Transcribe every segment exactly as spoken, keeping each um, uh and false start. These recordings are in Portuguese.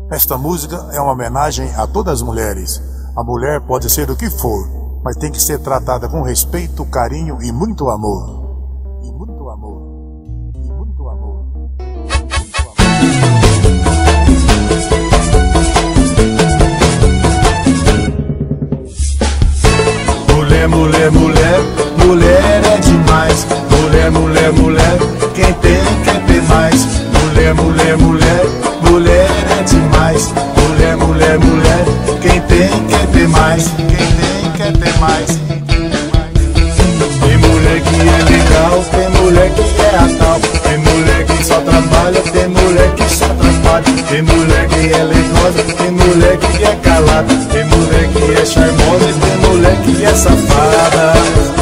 Esta música é uma homenagem a todas as mulheres. A mulher pode ser o que for, mas tem que ser tratada com respeito, carinho e muito amor. E muito amor. E muito amor. Mulher, mulher, mulher, mulher é demais. Mulher, mulher, mulher, quem tem quer ter mais. Mulher, mulher, mulher, mulher é demais. Mulher, mulher, mulher, quem tem quer ter mais. Quem tem quer ter mais. Tem mulher que é legal, tem mulher que é a tal. Tem mulher que só trabalha, tem mulher que só atrapalha. Tem mulher que é legosa, tem mulher que é calada. Tem mulher que é charmosa e tem mulher que é safada.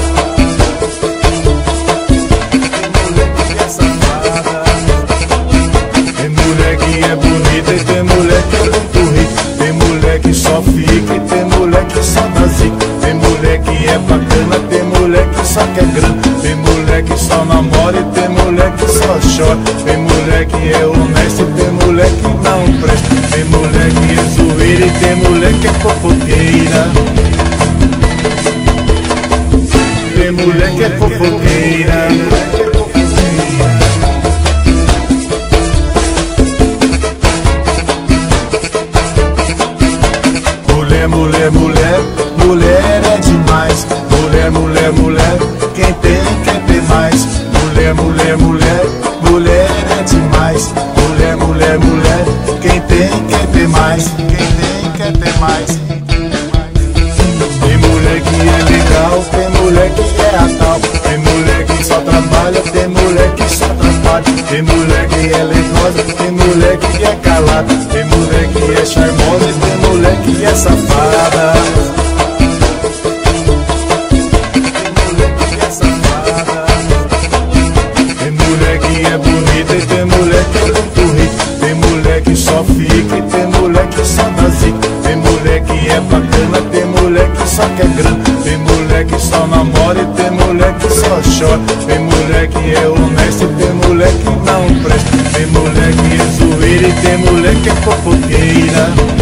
É bonita e tem mulher que é muito rica. Tem mulher que só fica e tem mulher que só dá zica. Tem mulher que é bacana, tem mulher que só quer grana. Tem mulher que só namora e tem mulher que só chora. Tem mulher que é honesta e tem mulher que não presta. Tem mulher que é zoeira e tem mulher que é fofoqueira. Tem mulher que é fofoqueira. Mulher, mulher, mulher é demais. Mulher, mulher, mulher, quem tem quer ter mais. Mulher, mulher, mulher, mulher é demais. Mulher, mulher, mulher, quem tem quer ter mais. Quem tem quer ter mais. Tem mulher que é legal, tem mulher que é a tal. Tem mulher que só trabalha, tem mulher que só atrapalha. Tem mulher que é legosa, tem mulher que é calada. Tem mulher que é charmosa e tem mulher que é safada. Tem mulher que é safada. Tem mulher que é bonita e tem mulher que é muito rica. Tem mulher que só fica e tem mulher que só dá zica. Tem mulher que é bacana, tem mulher que só quer grana. Tem mulher que só namora e tem mulher que só chora. Tem mulher que é honesta e tem mulher que não presta. Tem mulher que é zoeira e tem mulher que é fofoqueira.